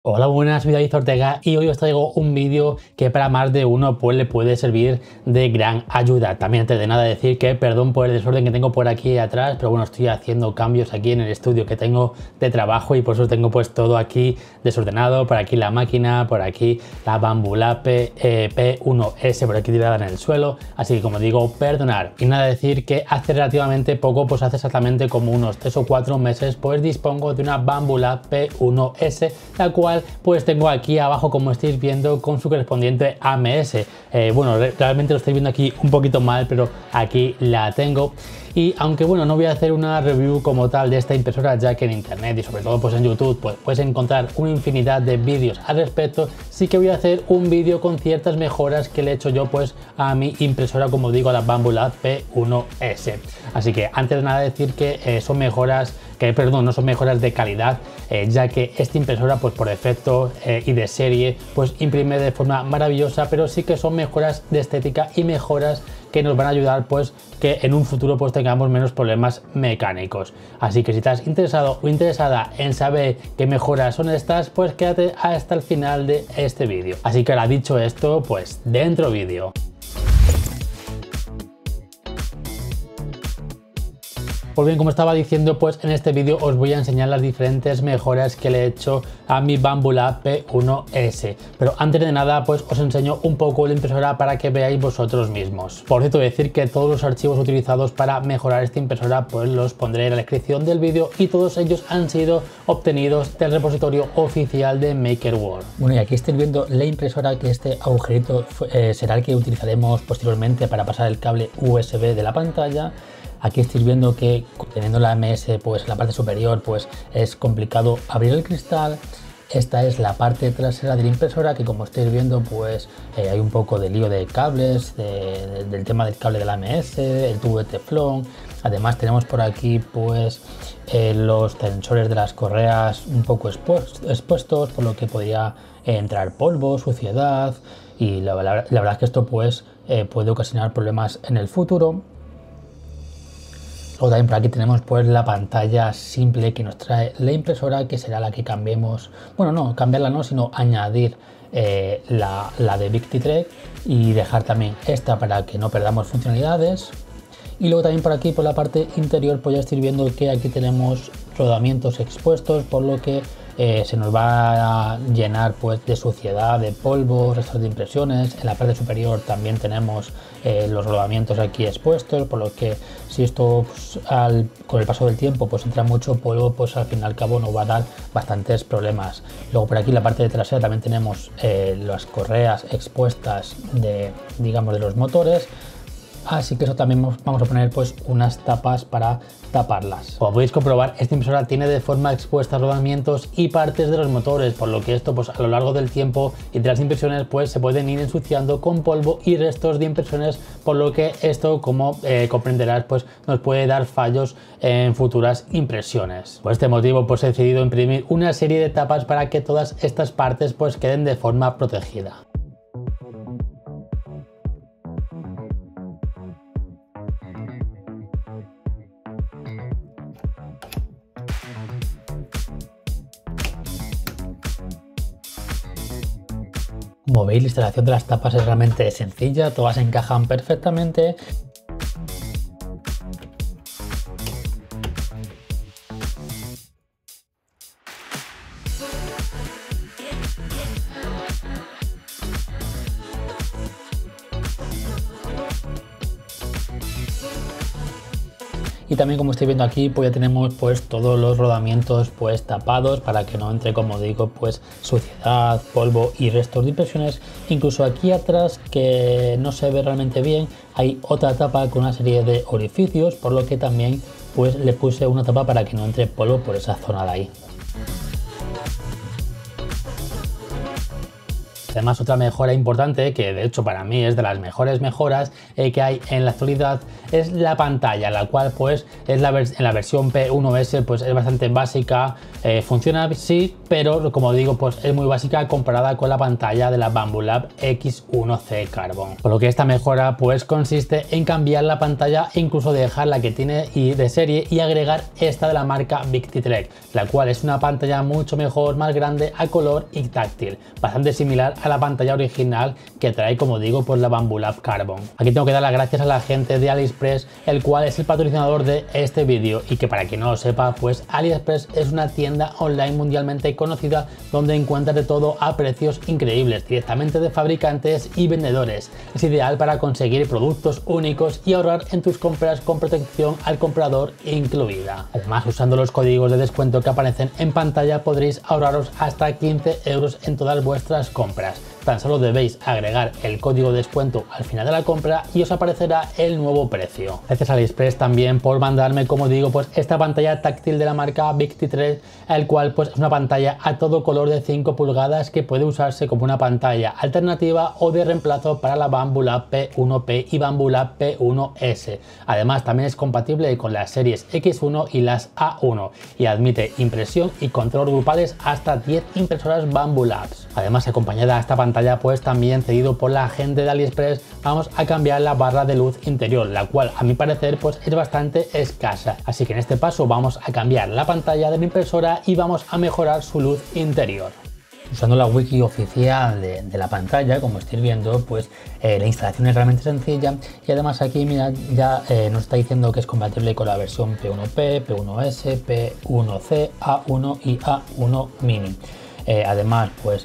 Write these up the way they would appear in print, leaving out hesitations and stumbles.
Hola, buenas, soy David Ortega y hoy os traigo un vídeo que para más de uno pues le puede servir de gran ayuda. También antes de nada decir que perdón por el desorden que tengo por aquí atrás, pero bueno, estoy haciendo cambios aquí en el estudio que tengo de trabajo y por eso tengo pues todo aquí desordenado. Por aquí la máquina, por aquí la Bambulab P1S por aquí tirada en el suelo, así que como digo, perdonar. Y nada, decir que hace relativamente poco, pues hace exactamente como unos 3 o 4 meses, pues dispongo de una Bambulab P1S, la cual pues tengo aquí abajo, como estáis viendo, con su correspondiente AMS. Bueno, realmente lo estáis viendo aquí un poquito mal, pero aquí la tengo. Y aunque bueno, no voy a hacer una review como tal de esta impresora, ya que en internet y sobre todo pues en YouTube pues puedes encontrar una infinidad de vídeos al respecto, sí que voy a hacer un vídeo con ciertas mejoras que le he hecho yo pues a mi impresora, como digo, a la Bambulab P1S. Así que antes de nada decir que son mejoras no son mejoras de calidad, ya que esta impresora pues por defecto y de serie pues imprime de forma maravillosa, pero sí que son mejoras de estética y mejoras que nos van a ayudar pues que en un futuro pues tengamos menos problemas mecánicos. Así que si estás interesado o interesada en saber qué mejoras son estas, pues quédate hasta el final de este vídeo. Así que ahora dicho esto, pues dentro vídeo. Pues bien, como estaba diciendo, pues en este vídeo os voy a enseñar las diferentes mejoras que le he hecho a mi Bambulab P1S. Pero antes de nada, pues os enseño un poco la impresora para que veáis vosotros mismos. Por cierto, decir que todos los archivos utilizados para mejorar esta impresora pues los pondré en la descripción del vídeo y todos ellos han sido obtenidos del repositorio oficial de MakerWorld. Bueno, y aquí estáis viendo la impresora, que este agujerito será el que utilizaremos posteriormente para pasar el cable USB de la pantalla. Aquí estáis viendo que teniendo la AMS pues en la parte superior pues es complicado abrir el cristal. Esta es la parte trasera de la impresora, que como estáis viendo pues hay un poco de lío de cables, del tema del cable de la AMS, el tubo de teflón. Además tenemos por aquí pues los tensores de las correas un poco expuestos, por lo que podría entrar polvo, suciedad, y la verdad es que esto pues puede ocasionar problemas en el futuro. Luego también por aquí tenemos pues la pantalla simple que nos trae la impresora, que será la que cambiemos, bueno, no, cambiarla no, sino añadir la de Victitrek y dejar también esta para que no perdamos funcionalidades. Y luego también por aquí, por la parte interior, pues ya estáis viendo que aquí tenemos rodamientos expuestos, por lo que se nos va a llenar pues de suciedad, de polvo, restos de impresiones. En la parte superior también tenemos los rodamientos aquí expuestos, por lo que si esto pues, con el paso del tiempo pues entra mucho polvo, pues al fin y al cabo nos va a dar bastantes problemas. Luego por aquí en la parte de trasera también tenemos las correas expuestas digamos, de los motores. Así que eso también vamos a poner pues unas tapas para taparlas. Como podéis comprobar, esta impresora tiene de forma expuesta rodamientos y partes de los motores, por lo que esto pues a lo largo del tiempo y de las impresiones pues se pueden ir ensuciando con polvo y restos de impresiones, por lo que esto, como comprenderás, pues nos puede dar fallos en futuras impresiones. Por este motivo pues he decidido imprimir una serie de tapas para que todas estas partes pues queden de forma protegida. Como veis, la instalación de las tapas es realmente sencilla, todas encajan perfectamente. Y también, como estáis viendo aquí, pues ya tenemos pues todos los rodamientos pues tapados para que no entre, como digo, pues suciedad, polvo y restos de impresiones. Incluso aquí atrás, que no se ve realmente bien, hay otra tapa con una serie de orificios, por lo que también pues le puse una tapa para que no entre polvo por esa zona de ahí. Además, otra mejora importante, que de hecho para mí es de las mejores mejoras que hay en la actualidad, es la pantalla, la cual pues es en la versión P1S pues es bastante básica, funciona sí, pero como digo pues es muy básica comparada con la pantalla de la Bambu Lab X1C Carbon. Por lo que esta mejora pues consiste en cambiar la pantalla e incluso dejar la que tiene de serie y agregar esta de la marca Victitrek, la cual es una pantalla mucho mejor, más grande, a color y táctil, bastante similar a la pantalla original que trae, como digo, pues la Bambu Lab Carbon. Aquí tengo que dar las gracias a la gente de AliExpress, el cual es el patrocinador de este vídeo, y que para quien no lo sepa, pues AliExpress es una tienda online mundialmente conocida donde encuentras de todo a precios increíbles, directamente de fabricantes y vendedores. Es ideal para conseguir productos únicos y ahorrar en tus compras con protección al comprador incluida. Además, usando los códigos de descuento que aparecen en pantalla podréis ahorraros hasta 15 € en todas vuestras compras. Tan solo debéis agregar el código de descuento al final de la compra y os aparecerá el nuevo precio. Gracias a AliExpress también por mandarme, como digo, pues esta pantalla táctil de la marca Victitrek, el cual pues es una pantalla a todo color de 5 pulgadas que puede usarse como una pantalla alternativa o de reemplazo para la Bambu Lab P1P y Bambu Lab P1S. Además, también es compatible con las series X1 y las A1 y admite impresión y control grupales hasta 10 impresoras Bambu Labs. Además, acompañada a esta pantalla pues también cedido por la gente de AliExpress, vamos a cambiar la barra de luz interior, la cual a mi parecer pues es bastante escasa. Así que en este paso vamos a cambiar la pantalla de la impresora y vamos a mejorar su luz interior. Usando la wiki oficial de la pantalla, como estáis viendo, pues la instalación es realmente sencilla, y además aquí mirad, ya nos está diciendo que es compatible con la versión P1P, P1S, P1C, A1 y A1 Mini. Además, pues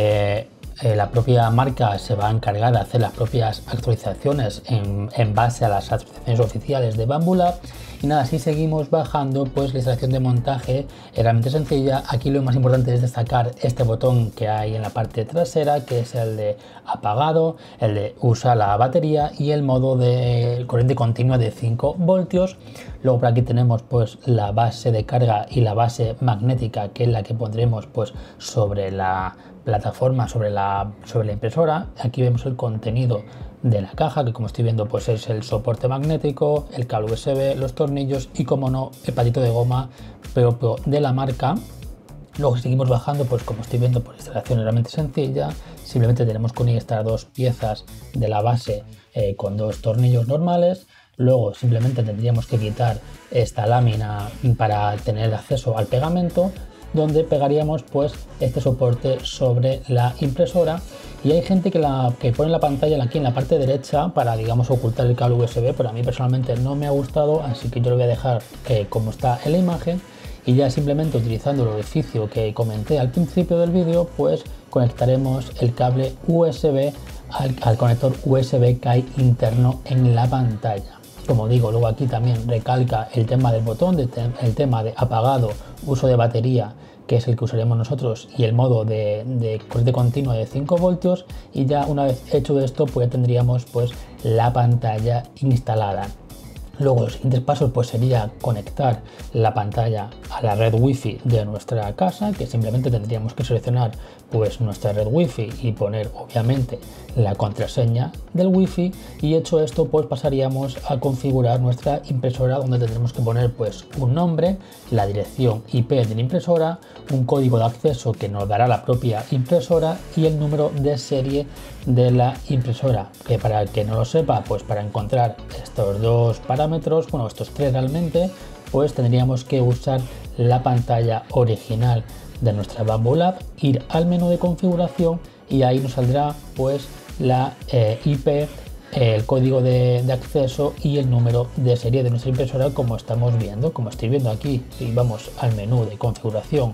la propia marca se va a encargar de hacer las propias actualizaciones en base a las actualizaciones oficiales de Bambu Lab. Y nada, si seguimos bajando, pues la instalación de montaje es realmente sencilla. Aquí lo más importante es destacar este botón que hay en la parte trasera, que es el de apagado, el de usa la batería y el modo de corriente continua de 5 voltios. Luego por aquí tenemos pues la base de carga y la base magnética, que es la que pondremos pues sobre la plataforma, sobre la impresora. Aquí vemos el contenido de la caja, que como estoy viendo pues es el soporte magnético, el cable USB, los tornillos y, como no, el patito de goma propio de la marca. Luego, si seguimos bajando, pues como estoy viendo, pues la instalación es realmente sencilla. Simplemente tenemos que unir estas dos piezas de la base con dos tornillos normales. Luego simplemente tendríamos que quitar esta lámina para tener acceso al pegamento, donde pegaríamos pues este soporte sobre la impresora. Y hay gente que pone la pantalla aquí en la parte derecha para, digamos, ocultar el cable USB, pero a mí personalmente no me ha gustado, así que yo lo voy a dejar como está en la imagen, y ya simplemente utilizando el orificio que comenté al principio del vídeo, pues conectaremos el cable USB al conector USB que hay interno en la pantalla. Como digo, luego aquí también recalca el tema del botón, el tema de apagado, uso de batería, que es el que usaremos nosotros, y el modo de corriente continua de 5 voltios. Y ya una vez hecho esto, pues ya tendríamos pues la pantalla instalada. Luego los siguientes pasos pues sería conectar la pantalla a la red wifi de nuestra casa, que simplemente tendríamos que seleccionar pues nuestra red wifi y poner obviamente la contraseña del wifi. Y hecho esto, pues pasaríamos a configurar nuestra impresora, donde tendremos que poner pues un nombre, la dirección IP de la impresora, un código de acceso que nos dará la propia impresora y el número de serie de la impresora, que para el que no lo sepa, pues para encontrar estos dos parámetros, bueno, estos tres realmente, pues tendríamos que usar la pantalla original de nuestra Bambu Lab, ir al menú de configuración y ahí nos saldrá pues la IP, el código de acceso y el número de serie de nuestra impresora, como estamos viendo, como estoy viendo aquí. Si vamos al menú de configuración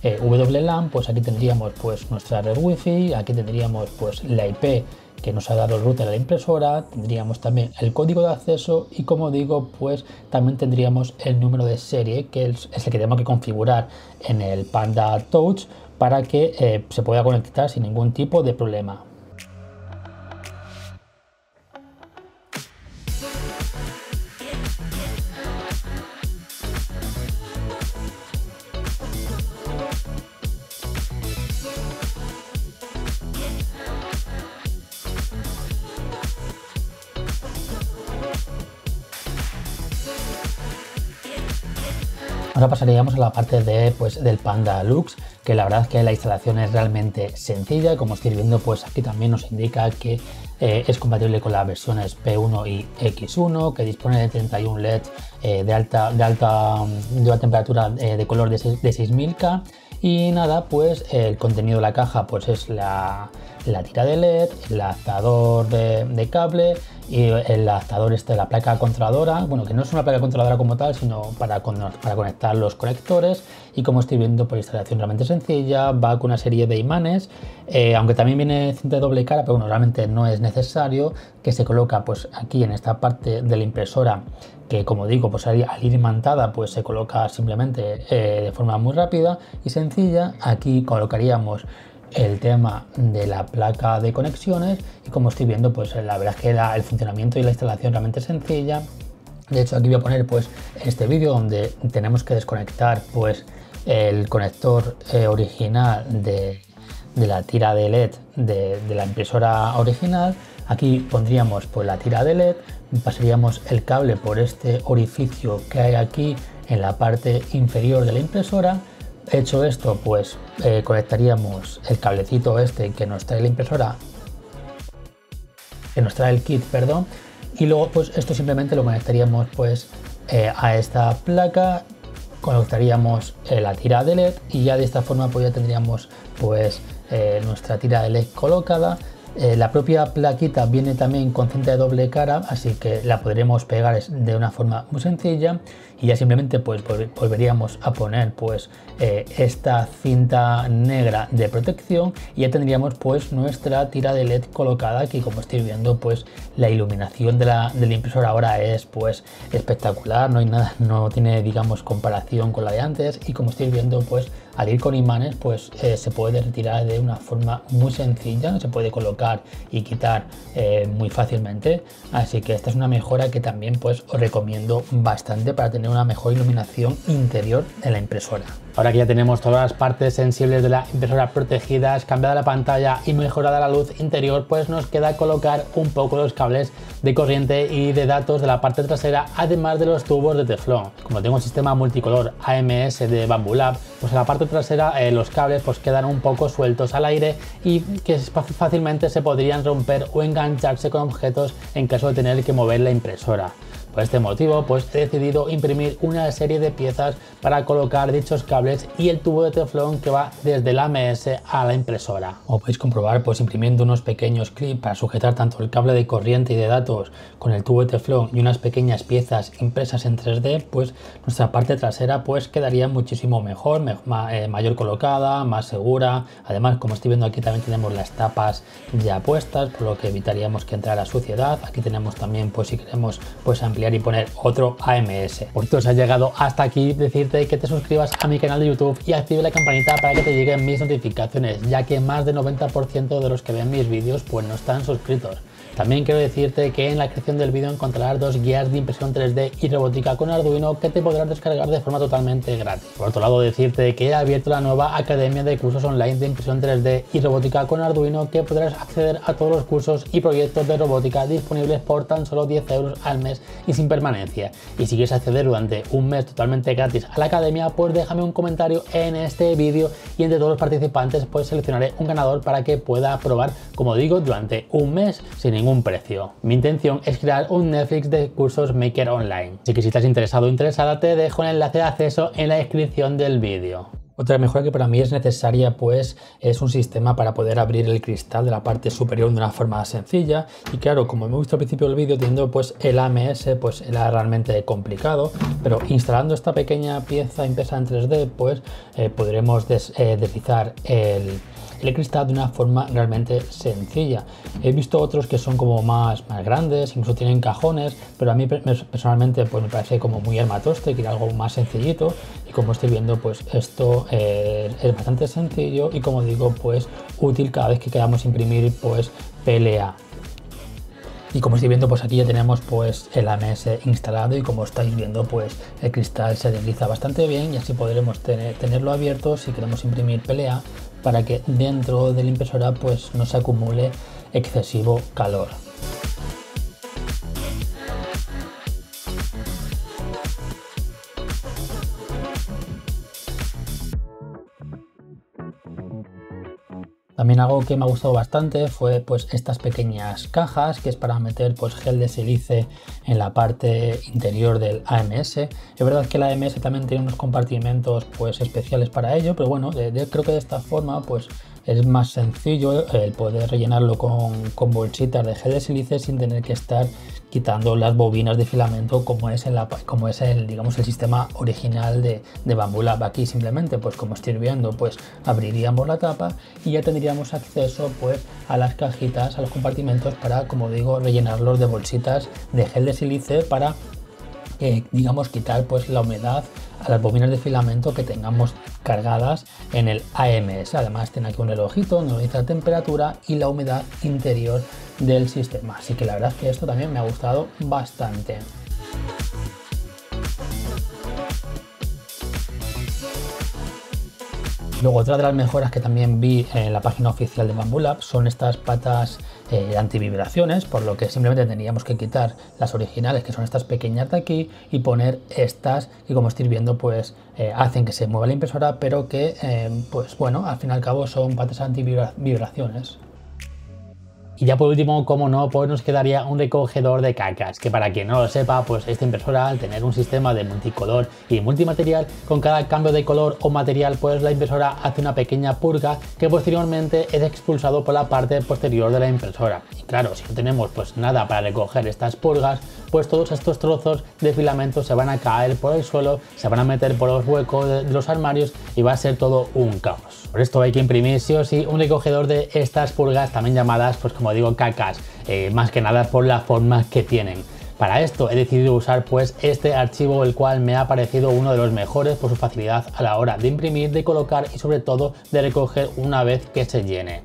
WLAN, pues aquí tendríamos pues nuestra red wifi, aquí tendríamos pues la IP que nos ha dado el router a la impresora, tendríamos también el código de acceso y, como digo, pues también tendríamos el número de serie, que es el que tenemos que configurar en el Panda Touch para que se pueda conectar sin ningún tipo de problema. Ahora pasaríamos a la parte de, pues, del Panda Lux, que la verdad es que la instalación es realmente sencilla. Como estáis viendo, pues aquí también nos indica que es compatible con las versiones P1 y X1, que dispone de 31 LEDs de alta temperatura de color de 6000K. Y nada, pues el contenido de la caja pues es la tira de LED, el adaptador de cable y el adaptador de la placa controladora, bueno, que no es una placa controladora como tal, sino para conectar los conectores. Y como estoy viendo, pues instalación realmente sencilla, va con una serie de imanes, aunque también viene cinta de doble cara, pero bueno, realmente no es necesario, que se coloca pues aquí en esta parte de la impresora, que como digo, pues al ir imantada pues se coloca simplemente de forma muy rápida y sencilla. Aquí colocaríamos el tema de la placa de conexiones y como estoy viendo, pues la verdad es que el funcionamiento y la instalación realmente sencilla. De hecho, aquí voy a poner pues este vídeo donde tenemos que desconectar pues el conector original de la tira de LED de la impresora original. Aquí pondríamos pues la tira de LED, pasaríamos el cable por este orificio que hay aquí en la parte inferior de la impresora. Hecho esto, pues conectaríamos el cablecito este que nos trae la impresora, que nos trae el kit, perdón, y luego pues esto simplemente lo conectaríamos pues a esta placa, conectaríamos la tira de LED y ya de esta forma pues ya tendríamos pues nuestra tira de LED colocada. La propia plaquita viene también con cinta de doble cara, así que la podremos pegar de una forma muy sencilla y ya simplemente pues volveríamos a poner pues esta cinta negra de protección y ya tendríamos pues nuestra tira de LED colocada. Aquí como estáis viendo pues la iluminación de la impresora ahora es pues espectacular, no hay nada, no tiene digamos comparación con la de antes y como estáis viendo pues al ir con imanes pues se puede retirar de una forma muy sencilla, se puede colocar y quitar muy fácilmente, así que esta es una mejora que también pues os recomiendo bastante para tener una mejor iluminación interior de la impresora. Ahora que ya tenemos todas las partes sensibles de la impresora protegidas, cambiada la pantalla y mejorada la luz interior, pues nos queda colocar un poco los cables de corriente y de datos de la parte trasera, además de los tubos de teflón. Como tengo un sistema multicolor AMS de Bambu Lab, pues en la parte trasera los cables pues quedan un poco sueltos al aire y que fácilmente se podrían romper o engancharse con objetos en caso de tener que mover la impresora. Por este motivo pues he decidido imprimir una serie de piezas para colocar dichos cables y el tubo de teflón que va desde el AMS a la impresora. Como podéis comprobar, pues imprimiendo unos pequeños clips para sujetar tanto el cable de corriente y de datos con el tubo de teflón y unas pequeñas piezas impresas en 3D, pues nuestra parte trasera pues quedaría muchísimo mejor, mayor colocada, más segura. Además, como estoy viendo aquí también tenemos las tapas ya puestas, por lo que evitaríamos que entrara suciedad. Aquí tenemos también pues si queremos pues ampliar y poner otro AMS. Por cierto, si has llegado hasta aquí, decirte que te suscribas a mi canal de YouTube y active la campanita para que te lleguen mis notificaciones, ya que más del 90% de los que ven mis vídeos pues no están suscritos. También quiero decirte que en la descripción del vídeo encontrarás 2 guías de impresión 3D y robótica con Arduino que te podrás descargar de forma totalmente gratis. Por otro lado, decirte que he abierto la nueva academia de cursos online de impresión 3D y robótica con Arduino, que podrás acceder a todos los cursos y proyectos de robótica disponibles por tan solo 10 euros al mes y sin permanencia. Y si quieres acceder durante un mes totalmente gratis a la academia, pues déjame un comentario en este vídeo y entre todos los participantes pues seleccionaré un ganador para que pueda probar, como digo, durante un mes sin ningún precio. Mi intención es crear un Netflix de cursos Maker Online. Así que si estás interesado o interesada, te dejo el enlace de acceso en la descripción del vídeo. Otra mejora que para mí es necesaria pues es un sistema para poder abrir el cristal de la parte superior de una forma sencilla. Y claro, como hemos visto al principio del vídeo, teniendo pues el AMS pues era realmente complicado, pero instalando esta pequeña pieza impresa en 3D pues podremos deslizar el cristal de una forma realmente sencilla. He visto otros que son como más grandes, incluso tienen cajones, pero a mí personalmente pues me parece como muy armatoste, quiero algo más sencillito. Y como estoy viendo pues esto es bastante sencillo y como digo pues útil cada vez que queramos imprimir pues PLA. Y como estáis viendo pues aquí ya tenemos pues el AMS instalado y como estáis viendo pues el cristal se desliza bastante bien y así podremos tenerlo abierto si queremos imprimir PLA para que dentro de la impresora pues no se acumule excesivo calor. También algo que me ha gustado bastante fue pues estas pequeñas cajas, que es para meter pues gel de sílice en la parte interior del AMS. Es verdad que el AMS también tiene unos compartimentos pues especiales para ello, pero bueno, creo que de esta forma pues es más sencillo el poder rellenarlo con bolsitas de gel de sílice sin tener que estar quitando las bobinas de filamento como es el, digamos, el sistema original de Bambu Lab. Aquí simplemente, pues como estoy viendo, pues abriríamos la tapa y ya tendríamos acceso pues a las cajitas, a los compartimentos para, como digo, rellenarlos de bolsitas de gel de sílice para digamos, quitar pues la humedad a las bobinas de filamento que tengamos cargadas en el AMS. Además tiene aquí un relojito donde nos dice la temperatura y la humedad interior del sistema, así que la verdad es que esto también me ha gustado bastante. Luego, otra de las mejoras que también vi en la página oficial de Bambu Lab son estas patas antivibraciones, por lo que simplemente tendríamos que quitar las originales, que son estas pequeñas de aquí, y poner estas que, como estáis viendo, pues hacen que se mueva la impresora, pero que pues bueno, al fin y al cabo son patas antivibraciones. Y ya por último, como no, pues nos quedaría un recogedor de cacas, que para quien no lo sepa, pues esta impresora, al tener un sistema de multicolor y multimaterial, con cada cambio de color o material, pues la impresora hace una pequeña purga que posteriormente es expulsado por la parte posterior de la impresora. Y claro, si no tenemos pues nada para recoger estas purgas, pues todos estos trozos de filamento se van a caer por el suelo, se van a meter por los huecos de los armarios y va a ser todo un caos. Por esto hay que imprimir sí o sí un recogedor de estas purgas, también llamadas, pues como digo, cacas, más que nada por la forma que tienen. Para esto he decidido usar pues este archivo, el cual me ha parecido uno de los mejores por su facilidad a la hora de imprimir, de colocar y sobre todo de recoger una vez que se llene.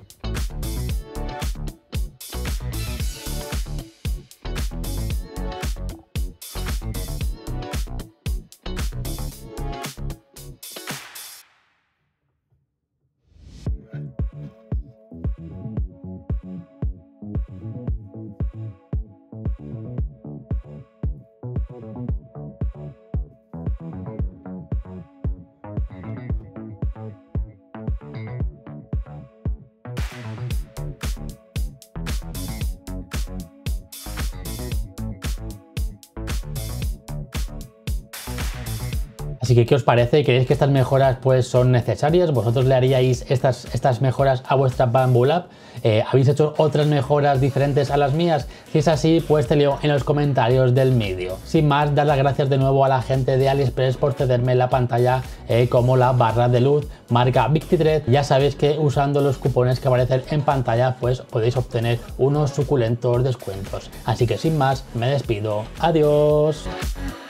Así que, ¿qué os parece? ¿Creéis que estas mejoras pues son necesarias? ¿Vosotros le haríais estas mejoras a vuestra Bambu Lab? ¿Habéis hecho otras mejoras diferentes a las mías? Si es así, pues te leo en los comentarios del vídeo. Sin más, dar las gracias de nuevo a la gente de AliExpress por cederme la pantalla como la barra de luz marca Victithread. Ya sabéis que usando los cupones que aparecen en pantalla pues podéis obtener unos suculentos descuentos. Así que sin más, me despido. Adiós.